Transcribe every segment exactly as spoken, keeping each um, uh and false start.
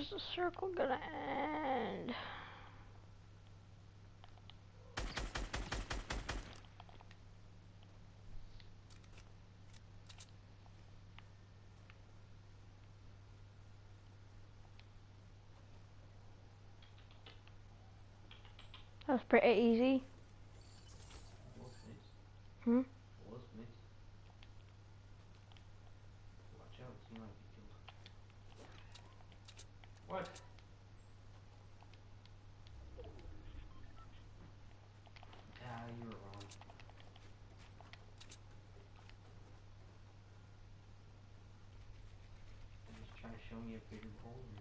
is the circle gonna end? That was pretty easy. Hmm? Watch out, you might be killed. What? Ah, you were wrong. They're just trying to show me a bigger boulder.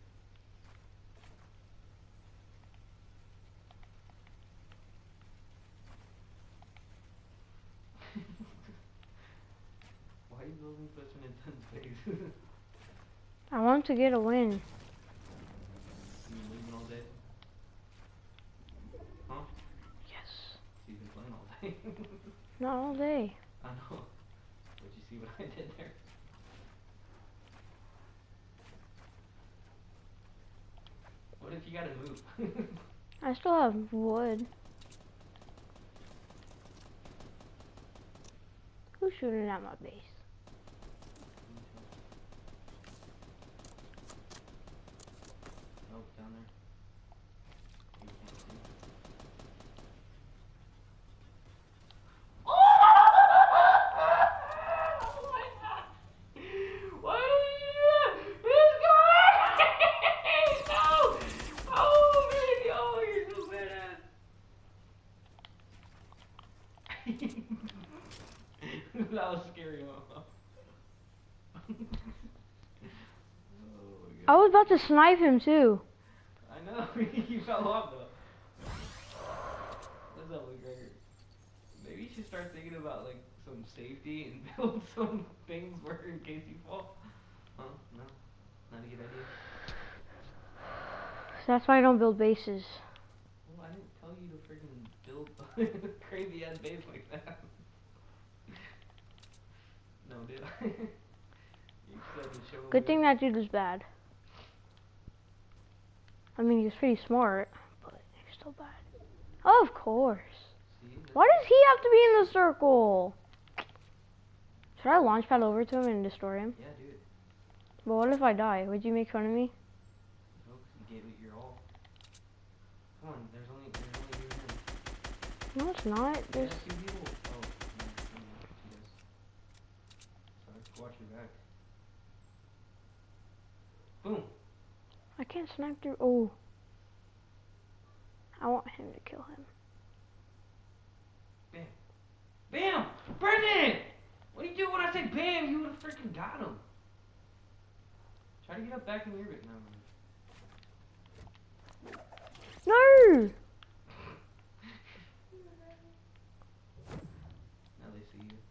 Why are you building such an intense base? I want to get a win. You leaving all day? Huh? Yes. You've been playing all day. Not all day. I know. But you see what I did there? What if you gotta move? I still have wood. Who's shooting at my base? Oh, down there. You can't see. Why do you do that? He's going! No! Oh, baby! Oh, you're so badass! That was scary, huh? Oh my I god. was about to snipe him too. I know, you fell off though. What's up, McGregor? Maybe you should start thinking about like some safety and build some things where in case you fall. Huh? No? Not a good idea? That's why I don't build bases. Well, I didn't tell you to freaking build a crazy ass base like that. No, did I? You said to show Good me thing that dude was bad. I mean, he was pretty smart, but he's still bad. Oh, of course. See, Why does he have to be in the circle? Should I launch pad over to him and destroy him? yeah, dude. But what if I die? Would you make fun of me? No, 'cause you gave it your all. Come on, there's only there's only you and him. No, it's not. Yeah, There's... two people. Oh, no, no, no, she does. Sorry, watch your back. Boom. I can't snipe through. Oh. I want him to kill him. Bam. Bam! Brendan! What do you do when I say bam? You would have freaking got him. Try to get up back in your bit now. No! Now they see you.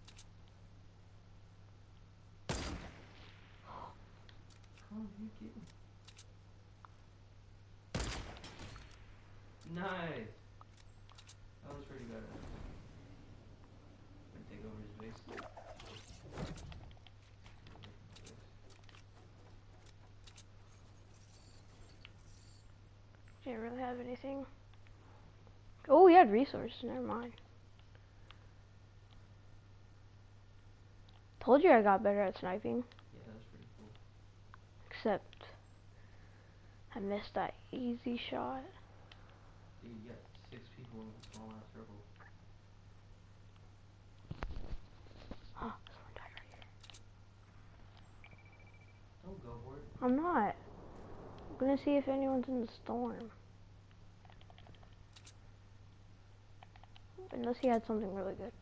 Come on, you get him. Nice. That was pretty good. Gonna take over his base. Didn't really have anything. Oh, he had resources. Never mind. Told you I got better at sniping. Yeah, that was pretty cool. Except I missed that easy shot. Dude, you got six people in a small ass circle. Oh, someone died right here. Don't go for it. I'm not. I'm gonna see if anyone's in the storm. Unless he had something really good.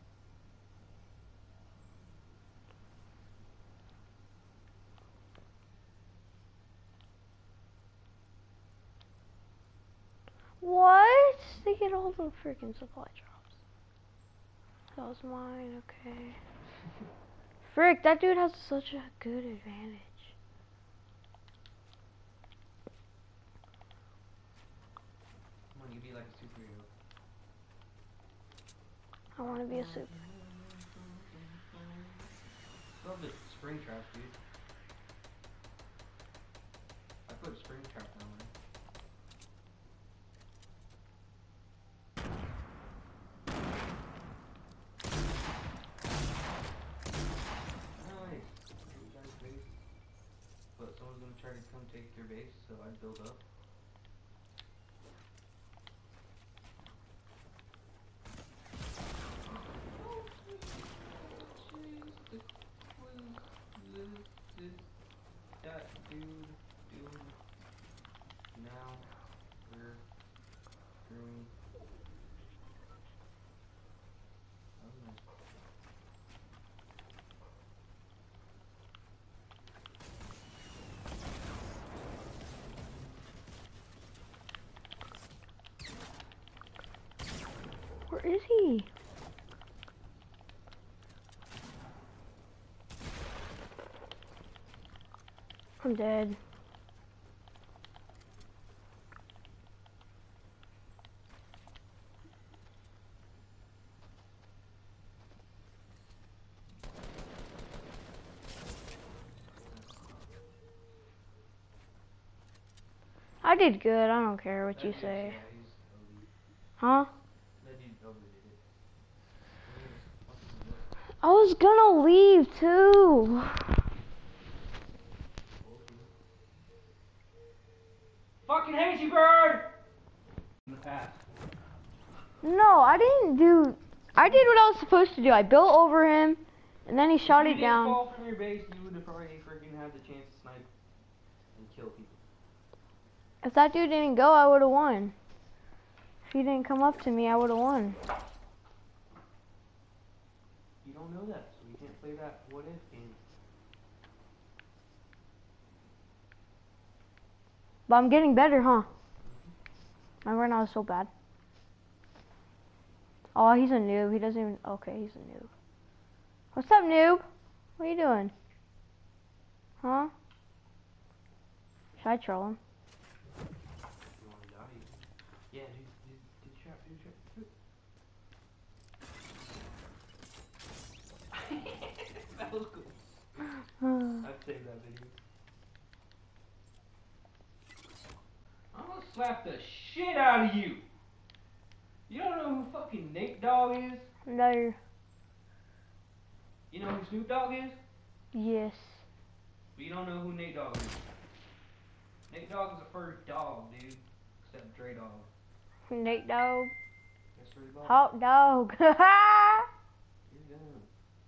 What? They get all the freaking supply drops. That was mine, okay. Frick, that dude has such a good advantage. Come on, you be like a superhero. I want to be a super. Love the spring traps, dude. I put spring trap down there. Nice. You guys base. But someone's gonna try to come take your base, so I'd build up. That dude doing now? We're doing. Oh, nice. Where is he? I'm dead. I did good. I don't care what That you dude's- say. Yeah, he's elite. Huh? That dude overdid it. What is this? I was gonna leave too. Fucking hate you, bird! In the past. No, I didn't do. I did what I was supposed to do. I built over him, and then he shot if it you down. didn't fall from your base, you would have probably freaking had the chance to snipe and kill people. If that dude didn't go, I would have won. If he didn't come up to me, I would have won. You don't know that, so you can't play that what if game. But I'm getting better, huh? Remember when I was so bad? Oh, he's a noob. He doesn't even. Okay, he's a noob. What's up, noob? What are you doing? Huh? Should I troll him? You wanna die? Yeah, dude, dude, dude, trap, dude, trap, dude. That was cool. I'd save that video. I'm gonna slap the shit out of you. You don't know who fucking Nate Dogg is? No. You know who Snoop Dogg is? Yes. But you don't know who Nate Dogg is. Nate Dogg is the first dog, dude. Except Dre Dog. Nate Dogg. That's Dre Dog. Hot dog. You're done.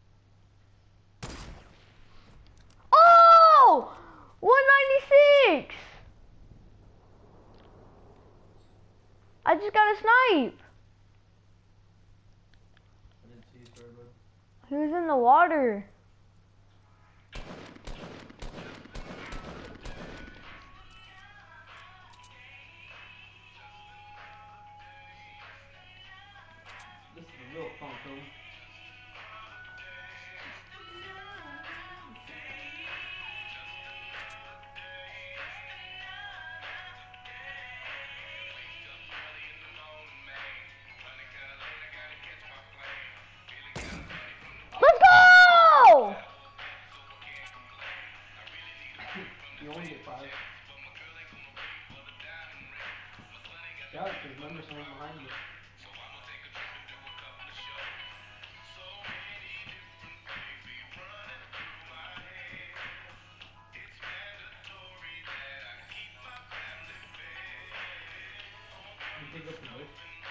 Oh! one ninety-six! I just got a snipe. I didn't see you, sorry, bud. He was in the water. This is a real fun film. Let's go! You only get five. Shout out, because remember someone's behind you. You pick up the bush.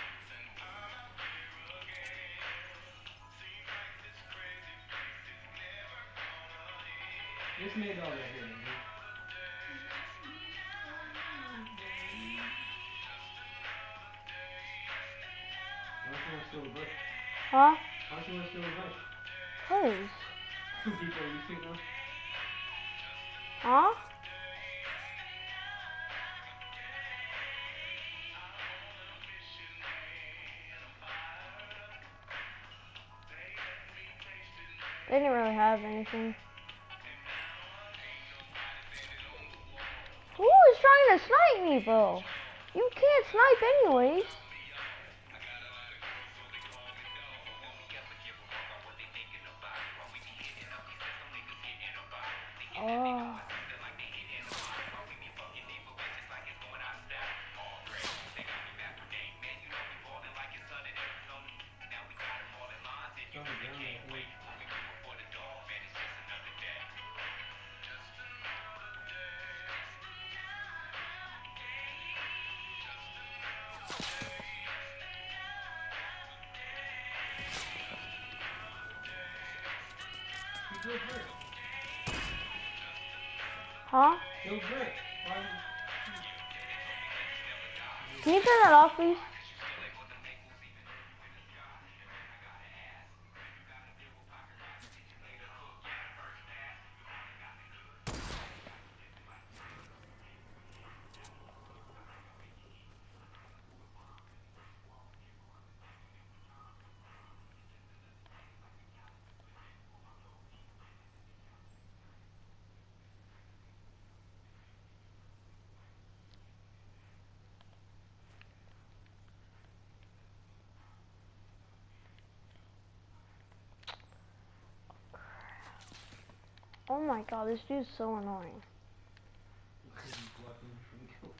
This made all right here, man. Why don't you want to steal the bush? Huh? Why don't you want to steal the bush? Cause. People are used to it now. Huh? They didn't really have anything. Who is trying to snipe me, bro? You can't snipe anyways. Oh. killed Brick. Huh? Killed Brick. Why would- Can you turn that off, please? Oh my god, this dude's so annoying. Because he's blocking from kill.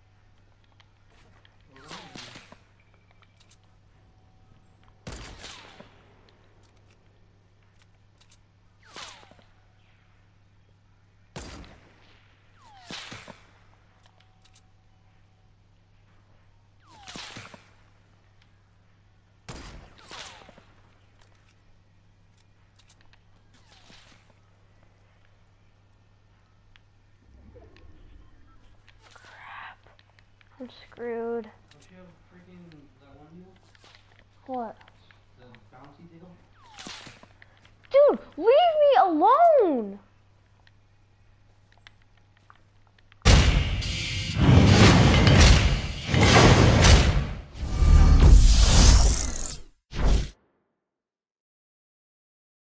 I'm screwed. Don't you have freaking that one deal? What? The bouncy deal? Dude, leave me alone!